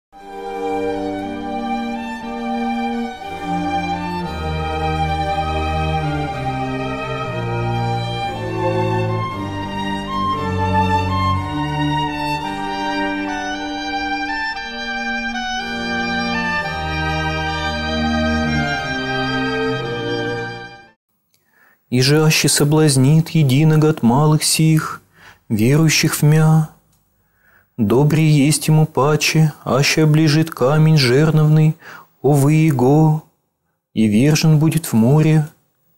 И жаще соблазнит единого от малых сих, верующих в мя. Добрый есть ему паче, аще облежит камень жерновный, овы его, и вержен будет в море.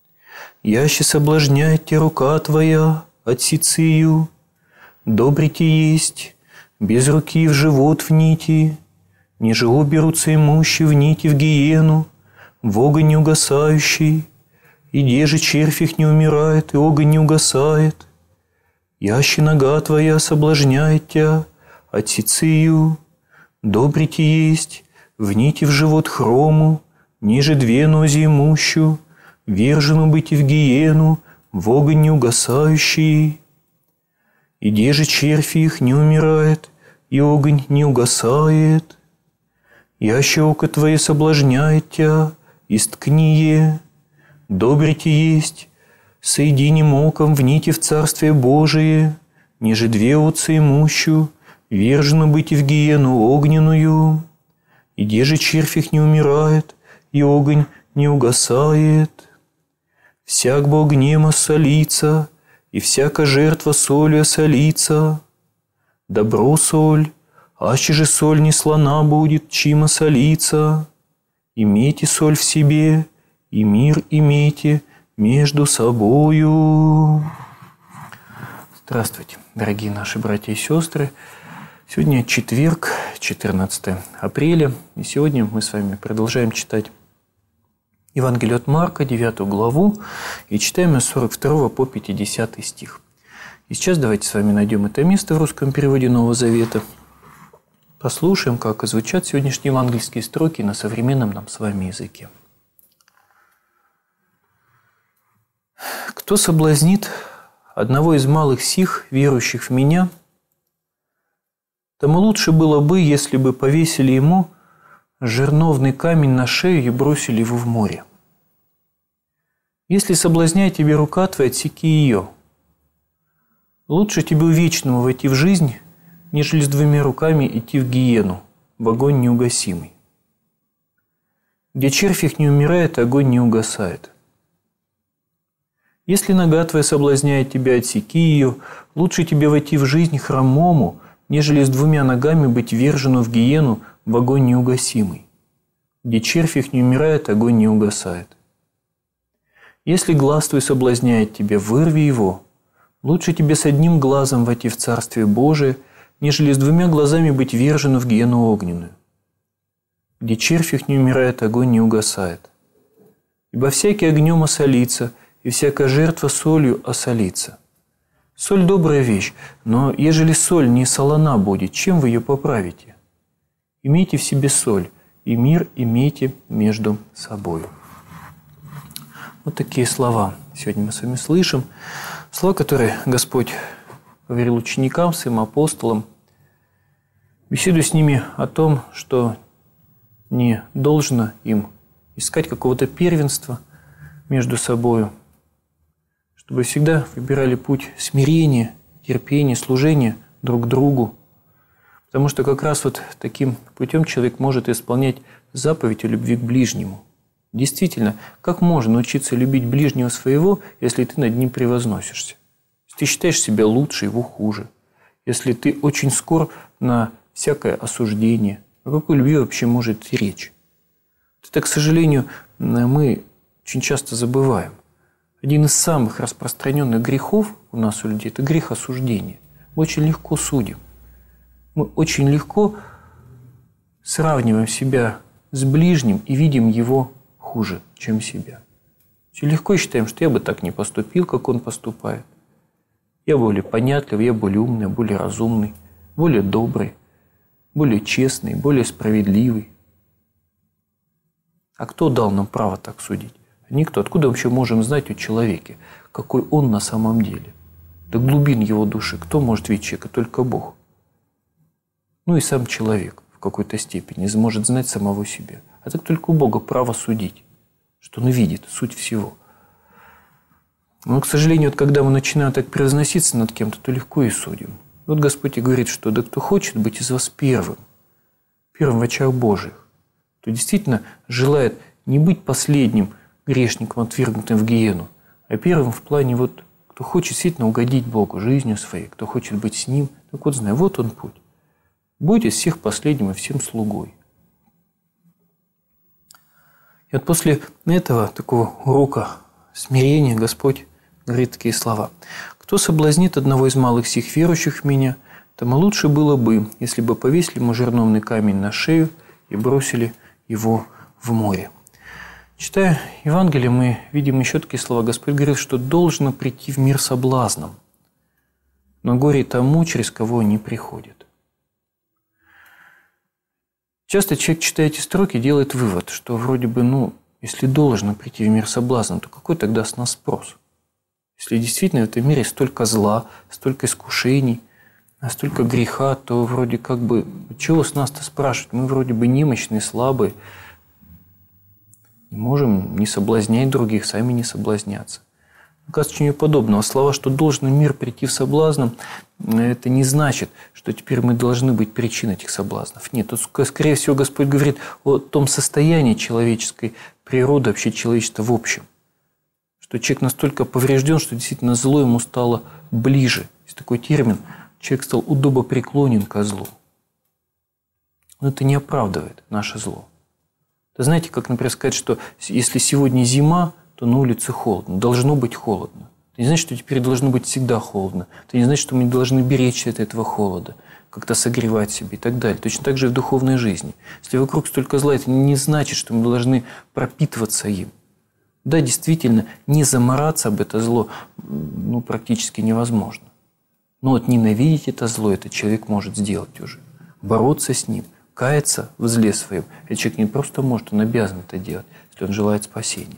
Яще соблазняет те рука твоя от сицию, добрый те есть, без руки в живот в нити, ниже оберутся имущи в нити в гиену, в огонь неугасающий. И деже червь их не умирает, и огонь не угасает. Яще нога твоя соблазняет тя от сицию, добрый те есть, в нити в живот хрому, ниже две нози имущу, вержену быть и в гиену, в огонь не угасающий. И деже червь их не умирает, и огонь не угасает. Яще око твое соблазняет тя, исткние, добрый те есть, соединим оком в нити в Царствие Божие, ниже две отцы имущу, вержено быть и в гиену огненную. И деже червь их не умирает, и огонь не угасает. Всяк бы огнем осолится, и всяка жертва солью осолится. Добро соль, аще же соль не слона будет, чим осолится. Имейте соль в себе, и мир имейте между собою. Здравствуйте, дорогие наши братья и сестры. Сегодня четверг, 14 апреля, и сегодня мы с вами продолжаем читать Евангелие от Марка, 9 главу, и читаем с 42 по 50 стих. И сейчас давайте с вами найдем это место в русском переводе Нового Завета. Послушаем, как звучат сегодняшние евангельские строки на современном нам с вами языке. «Кто соблазнит одного из малых сих, верующих в Меня, тому лучше было бы, если бы повесили ему жерновный камень на шею и бросили его в море. Если соблазняет тебе рука твоя, отсеки ее. Лучше тебе у вечного войти в жизнь, нежели с двумя руками идти в гиену, в огонь неугасимый. Где червь их не умирает, огонь не угасает. Если нога твоя соблазняет тебя, отсеки ее, лучше тебе войти в жизнь хромому, нежели с двумя ногами быть вержену в гиену, в огонь неугасимый. Где червь их не умирает, огонь не угасает. Если глаз твой соблазняет тебя, вырви его. Лучше тебе с одним глазом войти в Царствие Божие, нежели с двумя глазами быть вержену в гиену огненную. Где червь их не умирает, огонь не угасает. Ибо всякий огнем осолится, и всякая жертва солью осолится. Соль – добрая вещь, но ежели соль не солона будет, чем вы ее поправите? Имейте в себе соль, и мир имейте между собой». Вот такие слова сегодня мы с вами слышим. Слова, которые Господь говорил ученикам, своим апостолам, беседуя с ними о том, что не должно им искать какого-то первенства между собою, чтобы всегда выбирали путь смирения, терпения, служения друг другу. Потому что как раз вот таким путем человек может исполнять заповедь о любви к ближнему. Действительно, как можно научиться любить ближнего своего, если ты над ним превозносишься? Если ты считаешь себя лучше, его хуже. Если ты очень скор на всякое осуждение. О какой любви вообще может идти речь? Это, к сожалению, мы очень часто забываем. Один из самых распространенных грехов у нас, у людей, это грех осуждения. Мы очень легко судим. Мы очень легко сравниваем себя с ближним и видим его хуже, чем себя. Очень легко считаем, что я бы так не поступил, как он поступает. Я более понятливый, я более умный, более разумный, более добрый, более честный, более справедливый. А кто дал нам право так судить? Никто. Откуда вообще можем знать о человеке, какой он на самом деле? До глубин его души кто может видеть человека? Только Бог. Ну и сам человек. В какой-то степени, может знать самого себя. А так только у Бога право судить, что Он видит суть всего. Но, к сожалению, вот когда мы начинаем так превозноситься над кем-то, то легко и судим. Вот Господь и говорит, что да кто хочет быть из вас первым в очах Божьих, то действительно желает не быть последним грешником, отвергнутым в гиену, а первым в плане вот, кто хочет действительно угодить Богу жизнью своей, кто хочет быть с Ним, так вот знай, вот он путь. Будь из всех последним и всем слугой. И вот после этого такого урока смирения Господь говорит такие слова. «Кто соблазнит одного из малых сих верующих в Меня, тому лучше было бы, если бы повесили ему жерновный камень на шею и бросили его в море». Читая Евангелие, мы видим еще такие слова. Господь говорит, что должно прийти в мир соблазном, но горе тому, через кого они приходят. Часто человек, читая эти строки, делает вывод, что вроде бы, если должно прийти в мир соблазном, то какой тогда с нас спрос? Если действительно в этом мире столько зла, столько искушений, столько греха, то вроде как бы, чего с нас-то спрашивать? Мы вроде бы немощные, слабые, не можем не соблазнять других, сами не соблазняться. Оказывается, ничего подобного. Слова, что должен мир прийти в соблазном, это не значит, что теперь мы должны быть причиной этих соблазнов. Нет, тут, скорее всего, Господь говорит о том состоянии человеческой природы, вообще человечества в общем. Что человек настолько поврежден, что действительно зло ему стало ближе. Есть такой термин. Человек стал удобопреклонен ко злу. Но это не оправдывает наше зло. Вы знаете, как, например, сказать, что если сегодня зима, то на улице холодно. Должно быть холодно. Это не значит, что теперь должно быть всегда холодно. Это не значит, что мы не должны беречься от этого холода, как-то согревать себя и так далее. Точно так же и в духовной жизни. Если вокруг столько зла, это не значит, что мы должны пропитываться им. Да, действительно, не замораться об это зло практически невозможно. Но вот ненавидеть это зло, это человек может сделать уже. Бороться с ним, каяться в зле своем. Этот человек не просто может, он обязан это делать, если он желает спасения.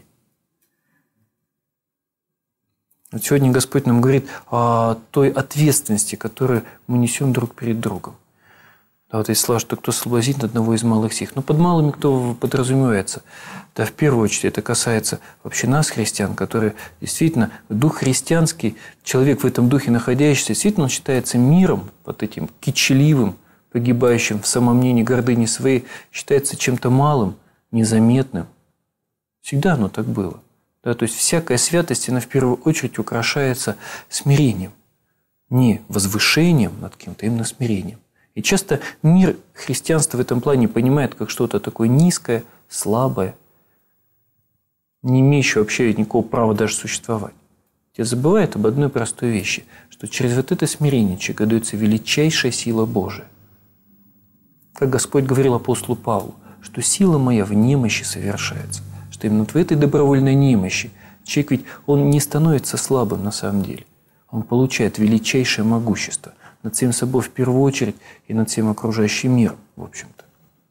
Вот сегодня Господь нам говорит о той ответственности, которую мы несем друг перед другом. Да, вот есть слова, что кто соблазнит одного из малых сих. Но под малыми кто подразумевается? Да, в первую очередь это касается вообще нас, христиан, которые действительно дух христианский, человек в этом духе находящийся, действительно он считается миром, вот этим кичливым, погибающим в самомнении, гордыне своей, считается чем-то малым, незаметным. Всегда оно так было. Да, то есть всякая святость, она в первую очередь украшается смирением. Не возвышением над кем-то, именно смирением. И часто мир христианства в этом плане понимает как что-то такое низкое, слабое, не имеющее вообще никакого права даже существовать. Те забывают об одной простой вещи, что через вот это смирение человеку дается величайшая сила Божия. Как Господь говорил апостолу Павлу, что сила моя в немощи совершается. Что именно в этой добровольной немощи человек ведь он не становится слабым на самом деле. Он получает величайшее могущество над всем собой в первую очередь и над всем окружающим миром, в общем-то.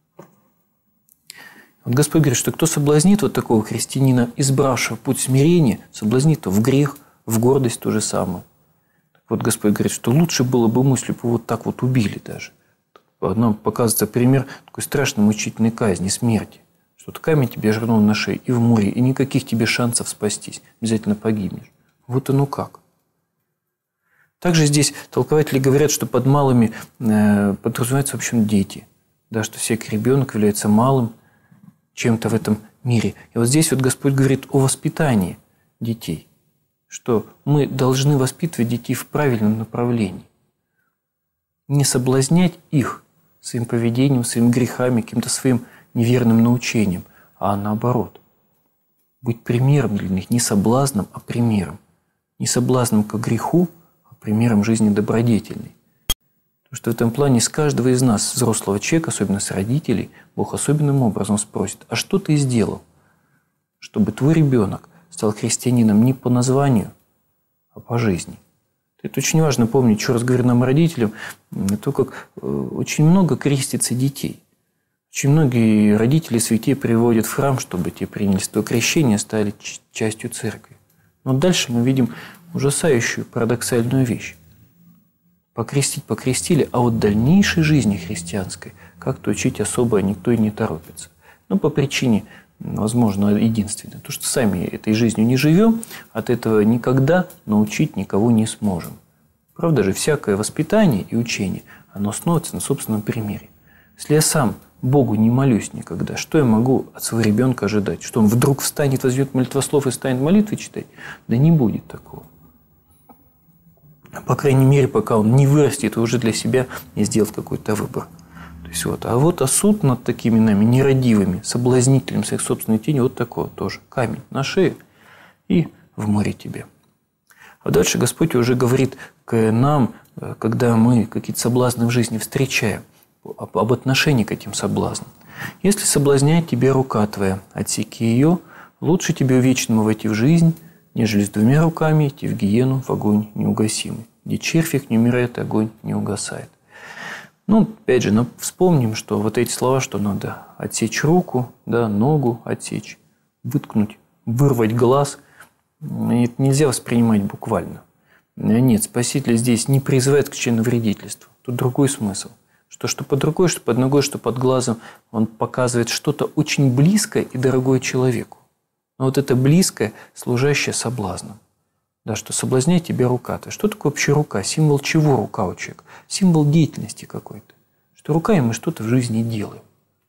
Вот Господь говорит, что кто соблазнит вот такого христианина, избравшего путь смирения, соблазнит его в грех, в гордость то же самое. Так вот Господь говорит, что лучше было бы ему, если бы вот так вот убили даже. Нам показывается пример такой страшной мучительной казни, смерти. Что камень тебе жернул на шею и в море, и никаких тебе шансов спастись. Обязательно погибнешь. Вот оно как. Также здесь толкователи говорят, что под малыми подразумеваются, в общем, дети. Да, что всякий ребенок является малым чем-то в этом мире. И вот здесь вот Господь говорит о воспитании детей. Что мы должны воспитывать детей в правильном направлении. Не соблазнять их своим поведением, своими грехами, каким-то своим неверным научением, а наоборот. Быть примером для них, не соблазном, а примером. Не соблазном к греху, а примером жизни добродетельной. Потому что в этом плане с каждого из нас, взрослого человека, особенно с родителей, Бог особенным образом спросит, а что ты сделал, чтобы твой ребенок стал христианином не по названию, а по жизни? Это очень важно помнить, еще раз говорю нам, родителям, то, как очень много крестится детей. Очень многие родители святей приводят в храм, чтобы те приняли святое крещение, стали частью церкви. Но дальше мы видим ужасающую, парадоксальную вещь. покрестили, а вот дальнейшей жизни христианской как-то учить особо никто и не торопится. Ну, по причине, возможно, единственной. То, что сами этой жизнью не живем, от этого никогда научить никого не сможем. Правда же, всякое воспитание и учение, оно основывается на собственном примере. Если я сам Богу не молюсь никогда, что я могу от своего ребенка ожидать? Что он вдруг встанет, возьмет молитвослов и станет молитвы читать? Да не будет такого. По крайней мере, пока он не вырастет и уже для себя не сделает какой-то выбор. То есть вот. А вот суд над такими нами нерадивыми, соблазнителем своих собственных теней, вот такого тоже. Камень на шее и в море тебе. А дальше Господь уже говорит к нам, когда мы какие-то соблазны в жизни встречаем, об отношении к этим соблазнам. Если соблазняет тебя рука твоя, отсеки ее, лучше тебе вечному войти в жизнь, нежели с двумя руками идти в гиену, в огонь неугасимый, где червь их не умирает, огонь не угасает. Ну, опять же, вспомним, что вот эти слова, что надо отсечь руку, да, ногу отсечь, выткнуть, вырвать глаз, это нельзя воспринимать буквально. Нет, Спаситель здесь не призывает к членовредительству. Тут другой смысл. Что под рукой, что под ногой, что под глазом, он показывает что-то очень близкое и дорогое человеку. Но вот это близкое, служащее соблазном. Да, что соблазняет тебя рука-то. Что такое вообще рука? Символ чего рука у человека? Символ деятельности какой-то. Что руками мы что-то в жизни делаем.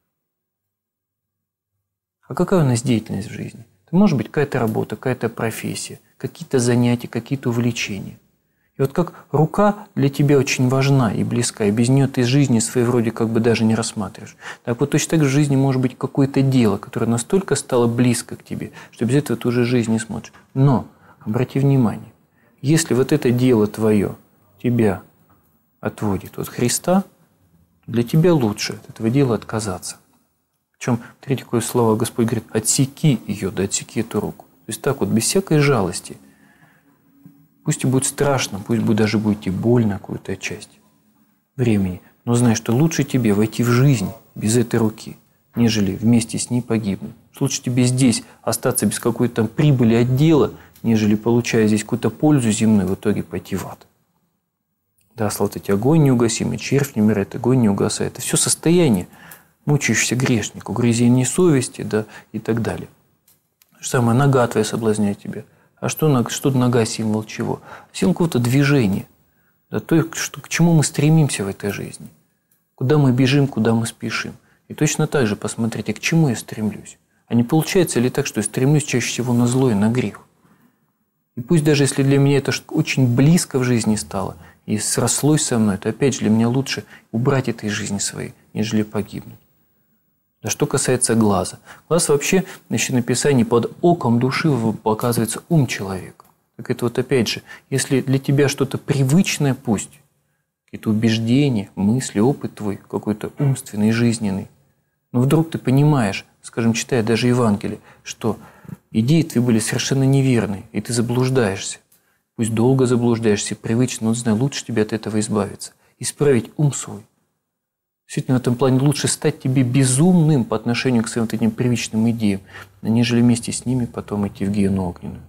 А какая у нас деятельность в жизни? Это может быть какая-то работа, какая-то профессия, какие-то занятия, какие-то увлечения. И вот как рука для тебя очень важна и близка, и без нее ты жизни своей вроде как бы даже не рассматриваешь. Так вот точно так же в жизни может быть какое-то дело, которое настолько стало близко к тебе, что без этого ты уже жизнь не смотришь. Но обрати внимание, если вот это дело твое тебя отводит от Христа, для тебя лучше от этого дела отказаться. Причем третье такое слово Господь говорит: отсеки ее, да отсеки эту руку. То есть так вот, без всякой жалости. Пусть и будет страшно, пусть даже будет и больно какую-то часть времени, но знай, что лучше тебе войти в жизнь без этой руки, нежели вместе с ней погибнуть. Лучше тебе здесь остаться без какой-то там прибыли от дела, нежели, получая здесь какую-то пользу земную, в итоге пойти в ад. Да, слава тебе, огонь неугасимый, червь не умирает, огонь не угасает. Это все состояние мучающегося грешника, угрызение совести, да, и так далее. То же самое, нога твоя соблазняет тебя. А что нога символ чего? Символ какого-то движения. Да, то, к чему мы стремимся в этой жизни. Куда мы бежим, куда мы спешим. И точно так же посмотрите, к чему я стремлюсь. А не получается ли так, что я стремлюсь чаще всего на зло и на грех? И пусть даже если для меня это очень близко в жизни стало и срослось со мной, то опять же для меня лучше убрать это из жизни своей, нежели погибнуть. Да что касается глаза. Глаз вообще, значит, в Писании под оком души показывается ум человека. Так это вот опять же, если для тебя что-то привычное, пусть, какие-то убеждения, мысли, опыт твой какой-то умственный, жизненный, но вдруг ты понимаешь, скажем, читая даже Евангелие, что идеи твои были совершенно неверные, и ты заблуждаешься. Пусть долго заблуждаешься, привычно, но знай, лучше тебе от этого избавиться, исправить ум свой. Действительно, в этом плане лучше стать тебе безумным по отношению к своим вот этим привычным идеям, нежели вместе с ними потом идти в гиену огненную.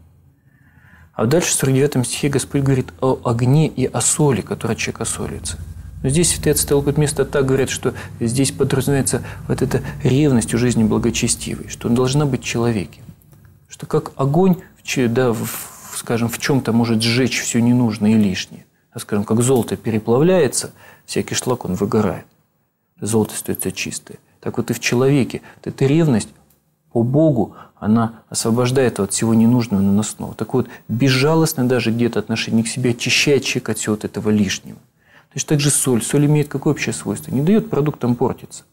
А дальше в 49 стихе Господь говорит о огне и о соли, которой человек осолится. Но здесь святые отцы толкуют место так, говорят, что здесь подразумевается вот эта ревность у жизни благочестивой, что он должна быть в человеке. Что как огонь, да, скажем, в чем-то может сжечь все ненужное и лишнее. А, скажем, как золото переплавляется, всякий шлак он выгорает. Золото остается чистое. Так вот и в человеке эта ревность по Богу, она освобождает от всего ненужного и наносного. Так вот, безжалостно даже где-то отношение к себе очищает человека от всего вот этого лишнего. То есть также соль. Соль имеет какое общее свойство? Не дает продуктам портиться.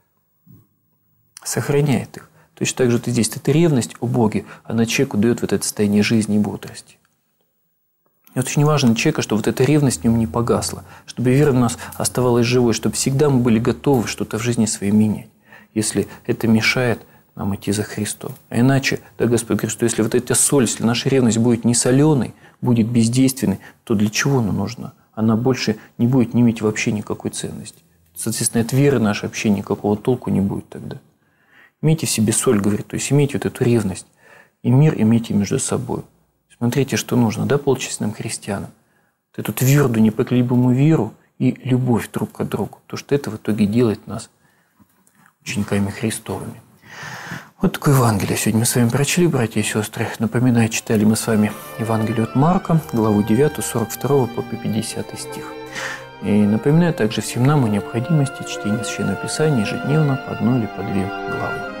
Сохраняет их. Точно так же вот и здесь. Эта ревность о Боге, она человеку дает вот это состояние жизни и бодрости. И вот очень важно человека, чтобы вот эта ревность в нем не погасла, чтобы вера в нас оставалась живой, чтобы всегда мы были готовы что-то в жизни своей менять, если это мешает нам идти за Христом. А иначе, да, Господь говорит, что если вот эта соль, если наша ревность будет не соленой, будет бездейственной, то для чего она нужна? Она больше не будет не иметь вообще никакой ценности. Соответственно, от веры нашей вообще никакого толку не будет тогда. Имейте в себе соль, говорит, то есть имейте вот эту ревность, и мир имейте между собой. Смотрите, что нужно, да, полчестным христианам. эту твердую, непоколебимую веру и любовь друг к другу. Потому что это в итоге делает нас учениками Христовыми. Вот такое Евангелие сегодня мы с вами прочли, братья и сестры. Напоминаю, читали мы с вами Евангелие от Марка, главу 9, 42 по 50 стих. И напоминаю также всем нам о необходимости чтения Священного Писания ежедневно по одной или по две главы.